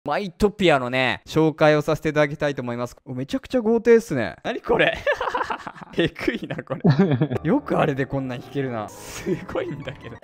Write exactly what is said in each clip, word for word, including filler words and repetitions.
マイトピアのね、紹介をさせていただきたいと思います。めちゃくちゃ豪邸っすね。何これえぐいな、これ。よくあれでこんなん弾けるな。すごいんだけど。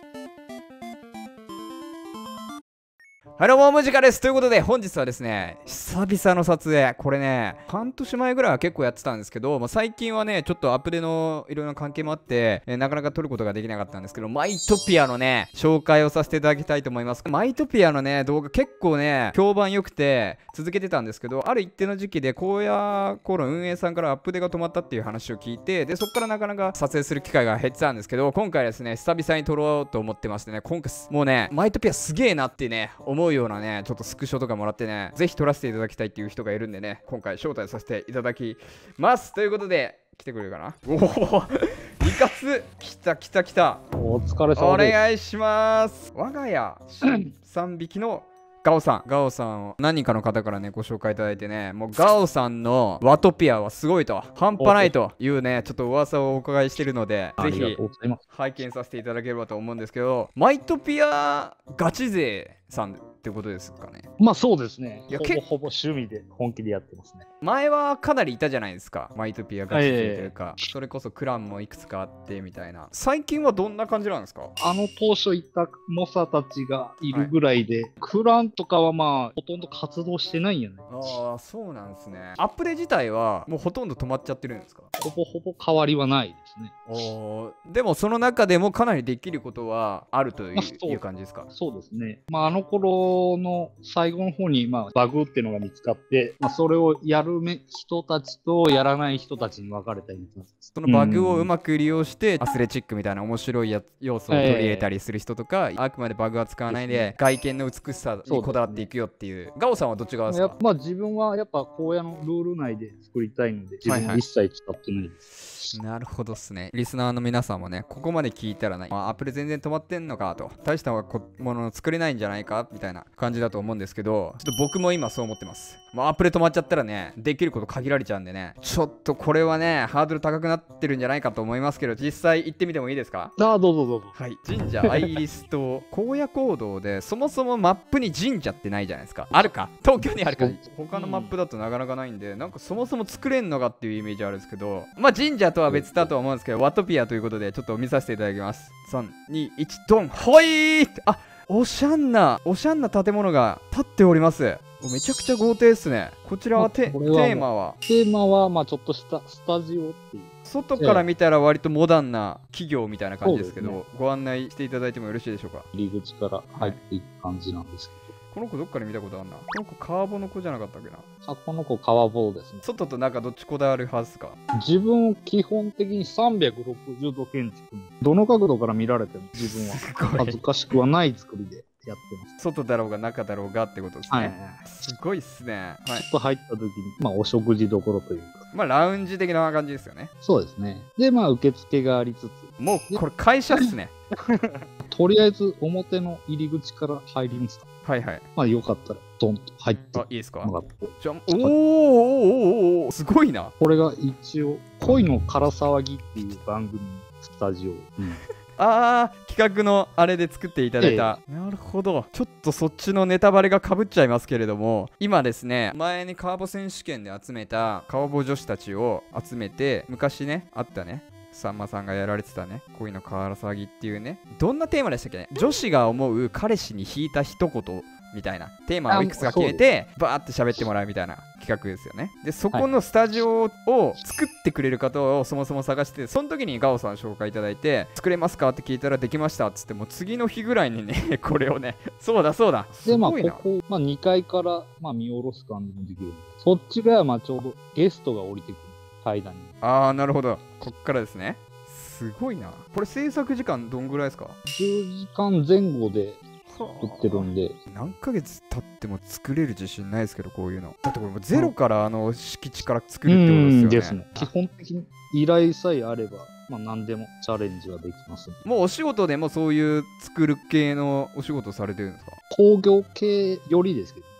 はい、どうも、ムジカです。ということで、本日はですね、久々の撮影。これね、半年前ぐらいは結構やってたんですけど、まあ、最近はね、ちょっとアップデのいろいろな関係もあって、えーなかなか撮ることができなかったんですけど、マイトピアのね、紹介をさせていただきたいと思います。マイトピアのね、動画結構ね、評判良くて、続けてたんですけど、ある一定の時期で、荒野コーの運営さんからアップデが止まったっていう話を聞いて、で、そこからなかなか撮影する機会が減ってたんですけど、今回ですね、久々に撮ろうと思ってましてね、今回、もうね、マイトピアすげえなってね、思うようなね、ちょっとスクショとかもらってね、ぜひ撮らせていただきたいっていう人がいるんでね、今回招待させていただきます。ということで、来てくれるかな。おお、いかつ来た来た来た。 お疲れ様です。 お願いします。我が家さんびきのガオさん。ガオさんを何人かの方からね、ご紹介いただいてね、もうガオさんのワトピアはすごいと、半端ないというね、ちょっと噂をお伺いしてるので、ぜひ拝見させていただければと思うんですけど、マイトピアガチ勢さんってことですかね。 まあそうですね。 いやほぼほぼ趣味で本気でやってますね。 前はかなりいたじゃないですか、マイトピアガチ勢というか、それこそクランもいくつかあってみたいな。最近はどんな感じなんですか？ あの当初いた猛者たちがいるぐらいで、はい、クランとかはまあほとんど活動してないんやね。 ああ、そうなんですね。アップデ自体はもうほとんど止まっちゃってるんですか？ ほぼほぼ変わりはないですね。 おでもその中でもかなりできることはあるという、まあ、いう感じですか？ そうですね。まああの頃の最後の方にまあバグっていうのが見つかって、まあ、それをやる人たちとやらない人たちに分かれたりします。 そのバグをうまく利用して、アスレチックみたいな面白いや要素を取り入れたりする人とか、えー、あくまでバグは使わないで外見の美しさにこだわっていくよっていう。ね、ガオさんはどっち側ですか？ まあ自分はやっぱ荒野のルール内で作りたいので、自分は一切使ってないです。 はいはい、なるほどっすね。リスナーの皆さんもね、ここまで聞いたらね、あ、アップル全然止まってんのかと、大したもの作れないんじゃないかみたいな感じだと思うんですけど、ちょっと僕も今そう思ってます。まあ、アップル止まっちゃったらね、できること限られちゃうんでね、ちょっとこれはね、ハードル高くなってるんじゃないかと思いますけど、実際行ってみてもいいですか？ ああ、どうぞどうぞ。 はい、神社アイリス島荒野行動で、そもそもマップに神社ってないじゃないですか。あるか、東京にあるか、他のマップだとなかなかないんで、なんかそもそも作れんのかっていうイメージあるんですけど、まあ神社とは別だとは思うんですけど、ワトピアということでちょっと見させていただきます。さん、に、いち、ドン。ほいー。あ、おしゃんなおしゃんな建物が建っております。めちゃくちゃ豪邸ですね。こちらはテーマはテーマはまあちょっとしたスタジオっていう、 外から見たら割とモダンな企業みたいな感じですけど、ね、ご案内していただいてもよろしいでしょうか？ 入り口から入っていく感じなんですけど、 この子どっかで見たことあるな。この子カーボの子じゃなかったっけな。 あ、この子川坊ですね。 外と中どっちこだわるはずか。 自分基本的にさんびゃくろくじゅうど建築、どの角度から見られても自分は恥ずかしくはない作りでやってます。 外だろうが中だろうがってことですね。はい、すごいっすね。 はい、ちょっと入った時に、まあお食事どころというか。 まあラウンジ的な感じですよね。 そうですね。で、まあ受付がありつつ。 もうこれ会社っすね。 とりあえず表の入り口から入りますか。 はいはい。 まあよかったらドンと入って。 あ、いいですか？ じゃあ、 おーおーおーおー、すごいな。 これが一応、恋のから騒ぎっていう番組のスタジオ。うんあー、企画のあれで作っていただいた、ええ、なるほど。ちょっとそっちのネタバレがかぶっちゃいますけれども、今ですね、前にカーボ選手権で集めたカーボ女子たちを集めて、昔ねあったね、さんまさんがやられてたね、恋のから騒ぎっていうね、どんなテーマでしたっけね。女子が思う彼氏に引いた一言みたいなテーマをいくつか決めてバーって喋ってもらうみたいな企画ですよね。でそこのスタジオを作ってくれる方をそもそも探して、その時にガオさん紹介いただいて、作れますかって聞いたらできましたっつって、もう次の日ぐらいにねこれをね、そうだそうだ、 でまあここ、まあ、にかいからまあ見下ろす感じもできる。そっちがまあちょうどゲストが降りてくる階段に。 ああ、なるほど、こっからですね。すごいな。これ制作時間どんぐらいですか？ じゅうじかんぜん後で作ってるんで、 何ヶ月経っても作れる自信ないですけど、こういうのだってこれもゼロからあの敷地から作るってことですよね。 ですね。基本的に依頼さえあれば、まあ、何でもチャレンジはできます、ね、 もうお仕事でもそういう作る系のお仕事されてるんですか？ 工業系よりですけど。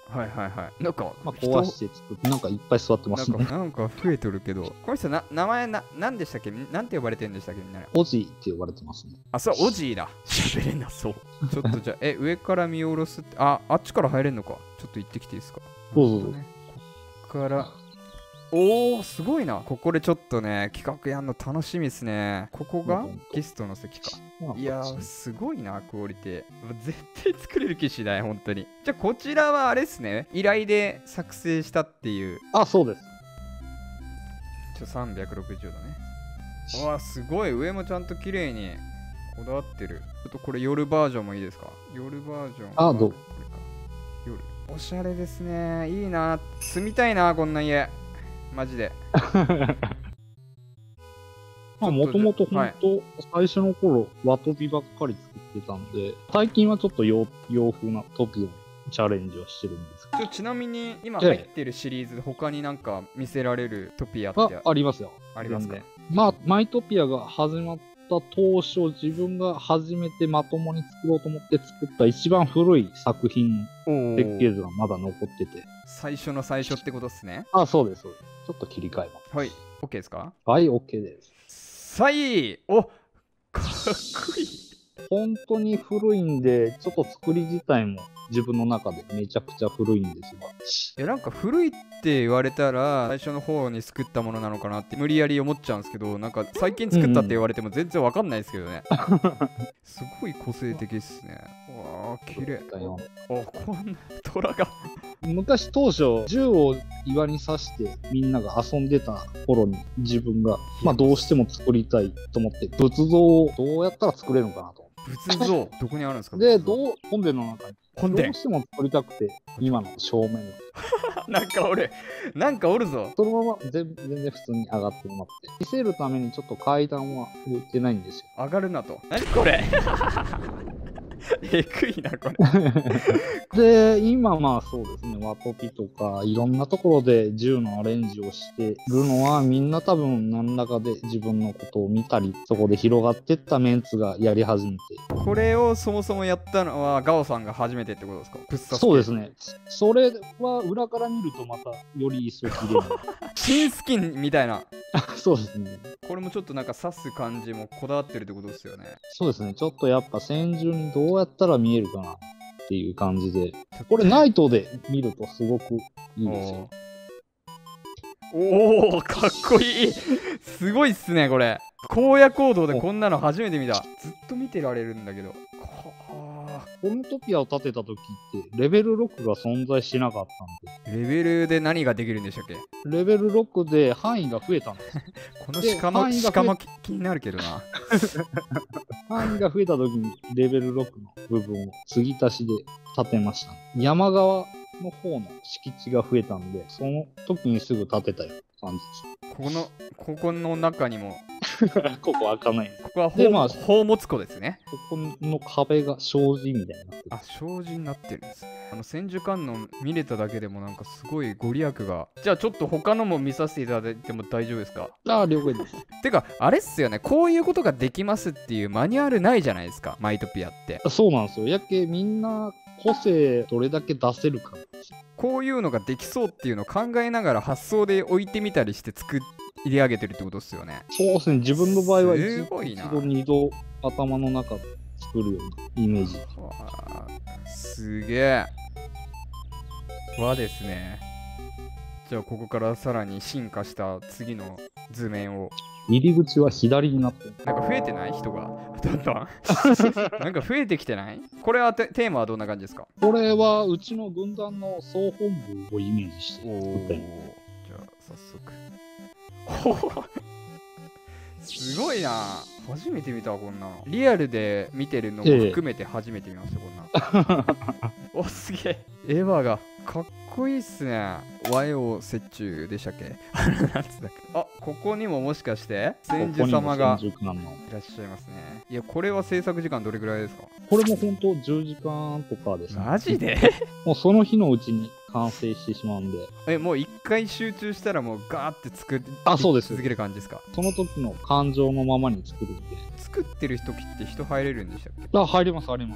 はいはいはい。なんか、 まあ、 人壊して作って、なんかいっぱい座ってますね。 なんか、なんか増えてるけど、この人な、名前な、なんでしたっけ？なんて呼ばれてるんでしたっけみんなで。 オジって呼ばれてますね。 あ、そう、オジーだ。喋れなそう。ちょっとじゃあ、え、上から見下ろすって、あ、あっちから入れんのか。ちょっと行ってきていいですか。 どうぞどうぞ。 ね、こっから、おー、すごいな。ここでちょっとね、企画やんの楽しみですね。ここがゲストの席か。いやー、すごいな、クオリティ。絶対作れる気しない、本当に。じゃあ、こちらはあれですね。依頼で作成したっていう。 あ、そうです。 ちょ、さんびゃくろくじゅうどね。うわ、すごい。上もちゃんと綺麗にこだわってる。ちょっとこれ夜バージョンもいいですか？夜バージョン。 あ、どう？ これか。夜。おしゃれですね。いいな。住みたいな、こんな家。マジで。 まあ、もともと本当、最初の頃、和飛びばっかり作ってたんで、最近はちょっと洋洋風なトピオチャレンジをしてるんですけど。ちなみに、今入ってるシリーズ、他になんか見せられるトピアってあありますよ。 ありますか？ まあ、マイトピアが始まった当初、自分が初めてまともに作ろうと思って作った一番古い作品の設計図がまだ残ってて。 最初の最初ってことですね。 あ、そうです、そうです。ちょっと切り替えます。 はい。OK ですか？ はい、OK です。 さいお、かっこいい。 本当に古いんで、ちょっと作り自体も自分の中でめちゃくちゃ古いんですが。 いや、なんか古いって言われたら、最初の方に作ったものなのかなって無理やり思っちゃうんですけど、なんか最近作ったって言われても全然わかんないですけどね。すごい個性的っすね。わあ、綺麗。お、こんな虎が。 昔当初、銃を岩に刺してみんなが遊んでた頃に自分が、まあどうしても作りたいと思って、仏像をどうやったら作れるのかなと。 仏像どこにあるんですか？ で、どう、本殿の中に。 本殿。 どうしても作りたくて、今の正面なんか俺、なんかおるぞ。 そのまま全全然普通に上がってもらって。見せるためにちょっと階段は置いてないんですよ。 上がるなと。何これえぐいな、これ。で、今まあそうですね、ワトピとかいろんなところで銃のアレンジをしてるのは、みんな多分何らかで自分のことを見たり、そこで広がってったメンツがやり始めて。 これをそもそもやったのはガオさんが初めてってことですか？プッサスそうですね。それは裏から見るとまたより一層綺麗な。 新スキンみたいな。 そうですね。 これもちょっとなんか刺す感じもこだわってるってことですよね。 そうですね。ちょっとやっぱ戦場にどうやったら見えるかなっていう感じで。これナイトで見るとすごくいいですよ。 おお、かっこいい。すごいっすね、これ。荒野行動でこんなの初めて見た。ずっと見てられるんだけど。 このトピアを建てた時ってレベルろくが存在しなかったんで。レベルで何ができるんでしたっけ？ レベルろくで範囲が増えたんです。 この鹿も鹿も気になるけどな。 範囲が増えた時にレベルろくの部分を継ぎ足しで建てました。山側の方の敷地が増えたんで、その時にすぐ建てたような感じです。 この、ここの中にもここ開かない。 ここは宝、まあ、宝物庫ですね。 ここの壁が障子みたいになってる。 あ、障子になってるんです。あの千手観音見れただけでもなんかすごいご利益が。じゃあちょっと他のも見させていただいても大丈夫ですか？ ああ、了解です。 てか、あれっすよね。こういうことができますっていうマニュアルないじゃないですか。マイトピアって。 そうなんですよ。やけみんな個性どれだけ出せるか。 こういうのができそうっていうのを考えながら発想で置いてみたりして作って入れ上げてるってことですよね。 そうですね。自分の場合はすごいな。 一度二度頭の中で作るようなイメージ。 すげえ。和ですね。じゃあここからさらに進化した次の図面を。 入り口は左になってる。 なんか増えてない人がどんどんなんか増えてきてない？これはテーマはどんな感じですか？ これはうちの軍団の総本部をイメージして作ったよ。 じゃあ早速すごいな。初めて見たわこんなの。リアルで見てるのも含めて初めて見ました、こんなお、すげえ。エヴァがかっこいいっすね。和洋折衷でしたっけ？なんつったっけ？あ、ここにももしかして千手様がいらっしゃいますね。いや、これは制作時間どれぐらいですか？ これも本当じゅうじかんとかですね。 マジで？ もうその日のうちに完成してしまうんで。 え、もう一回集中したらもうガーって作り続ける感じですか？ その時の感情のままに作るんで。 作ってる時って人入れるんでしたっけ？ あ、入ります、入ります。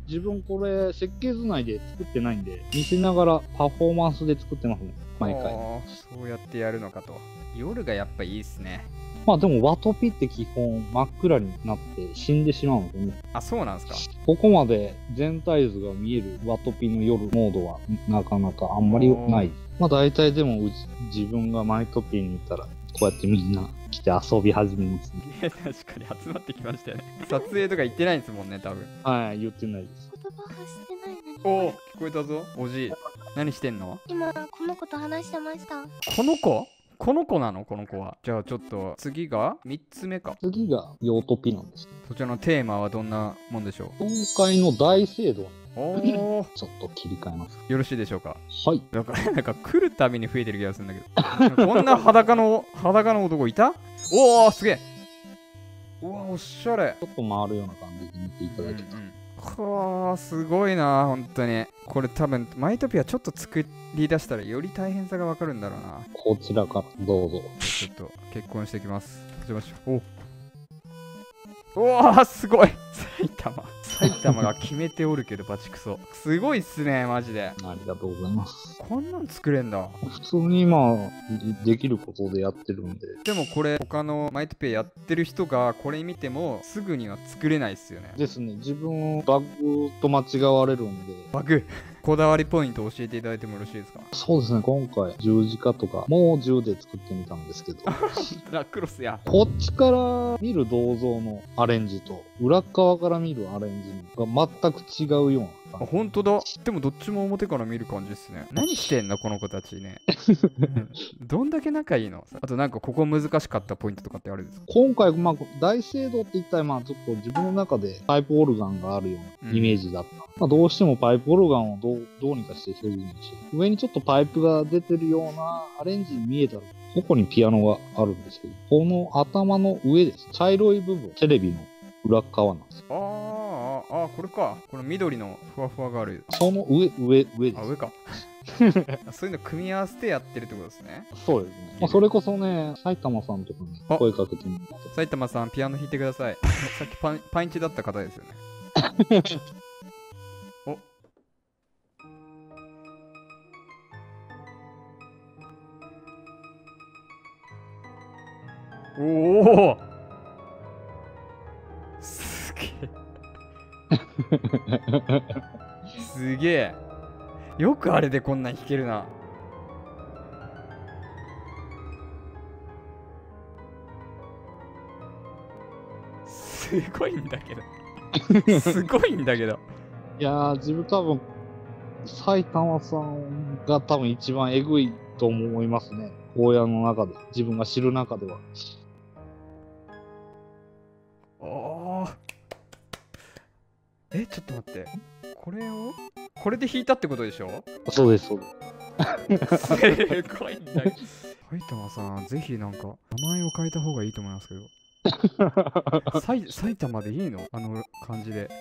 自分これ設計図内で作ってないんで、見せながらパフォーマンスで作ってますね、毎回。 あーそうやってやるのかと。夜がやっぱいいっすね。 まあでもワトピって基本真っ暗になって死んでしまうんですよね。 あ、そうなんすか。 ここまで全体図が見えるワトピの夜モードはなかなかあんまりない。まあ大体でもうち自分がマイトピにいたらこうやってみんな来て遊び始めますね。 いや確かに集まってきましたよね。撮影とか行ってないんですもんね、多分。 はい、言ってないです。 言葉発してないのに。 おお、聞こえたぞ、おじい。何してんの？ 今この子と話してました。 この子？この子なの？この子は。じゃあちょっと次がみっつめか。 次がヨートピなんです。 そちらのテーマはどんなもんでしょ今回の大聖堂にう？おお、 ちょっと切り替えます。 よろしいでしょうか。 はい。 なんかなんか来るたびに増えてる気がするんだけど。こんな裸の裸の男いた？おお、すげえ。うわ、おしゃれ。 ちょっと回るような感じで見ていただけたら。 はあ、すごいな、本当に。これ多分、マイトピアちょっと作り出したらより大変さがわかるんだろうな。 こちらからどうぞ。 ちょっと結婚してきます。お邪魔しよう。おうわー、すごい。埼玉。埼玉が決めておるけど、バチクソ。すごいっすね、マジで。 ありがとうございます。 こんなん作れんだ。 普通にまあ、できることでやってるんで。 でもこれ、他のマイトピアやってる人がこれ見ても、すぐには作れないっすよね。 ですね、自分、バグと間違われるんで。 バグ。こだわりポイント教えていただいてもよろしいですか？ そうですね、今回、十字架とか、もうじゅうで作ってみたんですけど。 ラクロスや。 こっちから見る銅像のアレンジと、裏側から見るアレンジが全く違うようなあ、 感じ。 ほんとだ。でもどっちも表から見る感じっすね。何してんのこの子たちね。どんだけ仲いいの？あとなんかここ難しかったポイントとかってあるんですか？ 今回、まあ、大聖堂って言ったら、まあ、ちょっと自分の中でパイプオルガンがあるようなイメージだった。まあ、どうしてもパイプオルガンをどうどうにかして表現して、上にちょっとパイプが出てるようなアレンジに見えたら、ここにピアノがあるんですけど、この頭の上です。茶色い部分、テレビの裏側なんです。 あーあー、あーこれか。この緑のふわふわがある。 その上、上、上であ、 す。 上か。そういうの組み合わせてやってるってことですね。 そうですね。まあ、それこそね、埼玉さんとかにあ声かけてみて。 埼玉さん、ピアノ弾いてください。さっきパンパンチだった方ですよね。おおおすげえすげえよくあれでこんなん弾けるな。すごいんだけどすごいんだけどいやー、自分多分、埼玉さんが多分一番えぐいと思いますね。荒野の中で、自分が知る中では。 おーえちょっと待って、これをこれで弾いたってことでしょ？ そうです、そうです。 すごいんだけど埼玉さん、ぜひなんか名前を変えた方がいいと思いますけど埼埼玉でいいの？あの感じで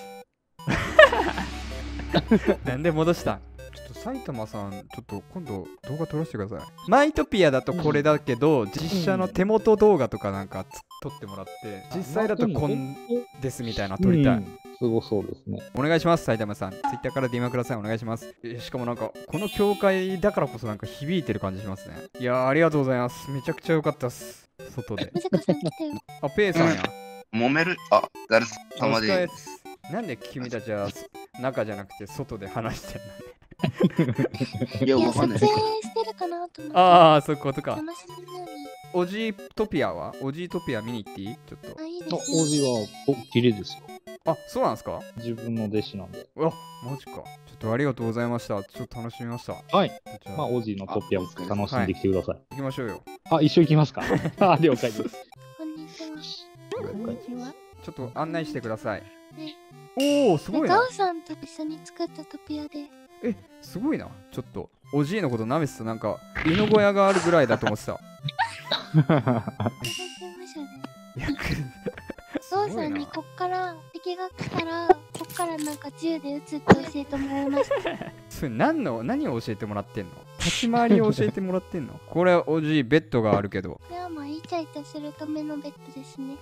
なんで戻したん？ちょっと埼玉さん、ちょっと今度動画撮らせてください。マイトピアだとこれだけど、実写の手元動画とかなんか撮ってもらって、実際だとこんですみたいなの撮りたい。 うん、すごそうですね。 お願いします、埼玉さん。ツイッターから ディーエム ください。お願いします。えしかもなんか、この教会だからこそなんか響いてる感じしますね。いやー、ありがとうございます。めちゃくちゃ良かったっす。外で。 ムジカさん来たよ。 あ、ペイさんや。 揉めるあ、誰お様疲れでっす。なんで君たちは中じゃなくて外で話してんのね。 いや、 いや、 わかんない。 撮影してるかなと思って。 ああ、そういうことか。 楽しみなのに。 オジートピアはオジートピア見に行っていい？ちょっと。 あ、いいであ、 す王子は、お、綺麗ですよ。 あ、そうなんですか？ 自分の弟子なんで。 うわ、マジか。ちょっとありがとうございました。ちょっと楽しみました。 はい。 じゃあ、 まあ、王子のトピアを楽しんできてください。 行きましょうよ。 あ、一緒行きますか？あ、了解です。 こんにちは。こんにちは。 ちょっと案内してください。 ねおお、すごいなガオ。さんと一緒に作ったトピアで。 え、すごいな。ちょっと、おじいのこと舐めてた。なんか、犬小屋があるぐらいだと思ってた。 いただきましたね。 いや、くガオさんにこっから敵が来たら、こっからなんか銃で撃つって教えてもらいました。 それ何の、何を教えてもらってんの？立ち回りを教えてもらってんの？これ、おじい、ベッドがあるけど。 これはまあイチャイチャするためのベッドですね。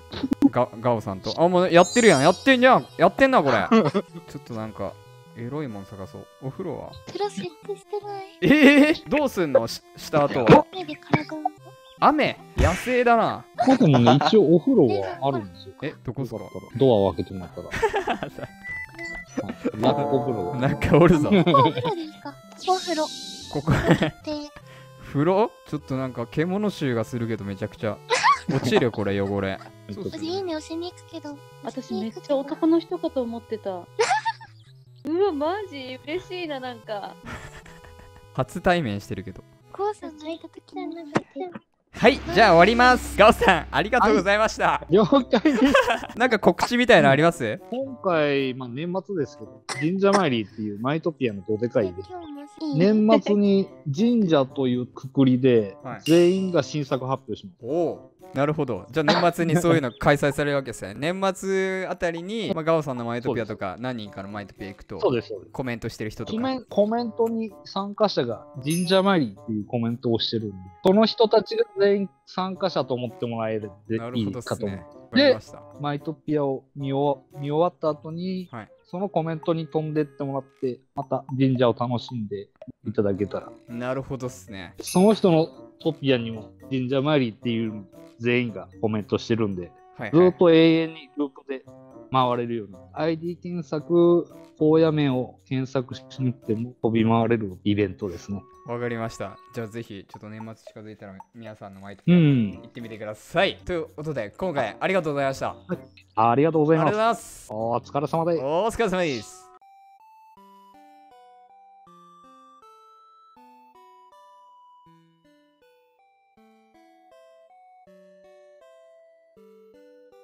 ガガオさんと。あ、もうやってるやん。やってんじゃん。やってんな、これ。ちょっとなんか、エロいもん探そう。お風呂は風呂設定してない。 えー、どうすんのしした後は。 雨で体を。 雨野生だな。 ここでもね、一応お風呂はあるんですよ。 え、どこっすかよかったらドアを開けてもらったら。はいラッコ風呂が。 なんかおるぞ。 お風呂でいいか。お風呂。 ここ、 で、 風呂ちょっとなんか獣臭がするけどめちゃくちゃ。落ちるこれ汚れ。そうっす私いいね押しに行くけど。 私めっちゃ男の人かと思ってた。うわ、マジ嬉しいな、なんか。 初対面してるけど。 こうさんがいた時はなんか言って。 はい、じゃあ終わります。ガオさん、ありがとうございました。 了解です。 なんか告知みたいなのあります今回、まあ、年末ですけど、神社参りっていうマイトピアのどでかいで、 今日もいいね。 年末に神社というくくりではい、 全員が新作発表します。 おお。なるほど。じゃあ年末にそういうの開催されるわけですね。年末あたりに、まあ、ガオさんのマイトピアとか何人かのマイトピア行くとそうです、そうです。 コメントしてる人とか。 コメンコメントに参加者が神社参りっていうコメントをしてるんで、その人たちが全員参加者と思ってもらえるでいなるほどっいかと思う。 すね。わかりました。 マイトピアを見終わ見終わった後に、 はいそのコメントに飛んでってもらって、また神社を楽しんでいただけたら、 なるほどっすね。 その人のトピアにも神社参りっていう全員がコメントしてるんで、 はい、はいずっ。と永遠にループで回れるように、アイディー 検索、荒野面を検索しに行っても飛び回れるイベントですね。 わかりました。じゃあぜひ、ちょっと年末近づいたら皆さんのマイトピアうん。 行ってみてください。ということで、今回ありがとうございました。ありありがとうございがとうごます。 ざいます。 お疲れ様です。 お疲れ様です。